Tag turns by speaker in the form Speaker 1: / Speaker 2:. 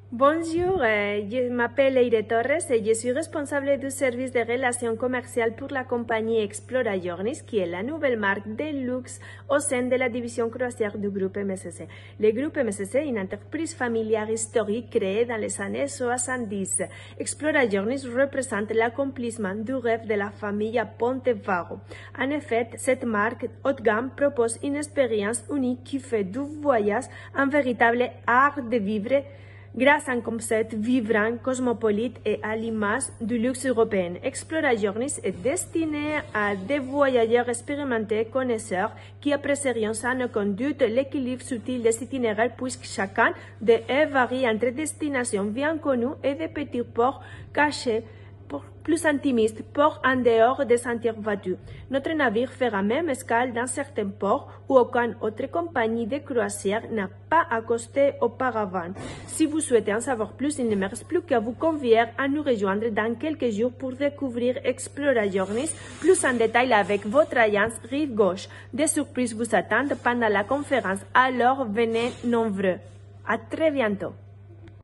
Speaker 1: Bonjour, je m'appelle Eire Torres et je suis responsable du service de relations commerciales pour la compagnie Explora Journeys, qui est la nouvelle marque de luxe au sein de la division croisière du groupe MSC. Le groupe MSC est une entreprise familiale historique créée dans les années 70. Explora Journeys représente l'accomplissement du rêve de la famille Pontevaro. En effet, cette marque haut de gamme propose une expérience unique qui fait du voyage un véritable art de vivre grâce à un concept vibrant, cosmopolite et à l'image du luxe européen. Explora Journeys est destiné à des voyageurs expérimentés, connaisseurs, qui apprécieront sans aucun doute l'équilibre subtil des itinéraires puisque chacun d'eux varie entre destinations bien connues et des petits ports cachés plus intimistes, ports en dehors des sentiers battus. Notre navire fera même escale dans certains ports où aucune autre compagnie de croisière n'a pas accosté auparavant. Si vous souhaitez en savoir plus, il ne me reste plus qu'à vous convier à nous rejoindre dans quelques jours pour découvrir Explora Journeys plus en détail avec votre agence Rive Gauche. Des surprises vous attendent pendant la conférence, alors venez nombreux. À très bientôt.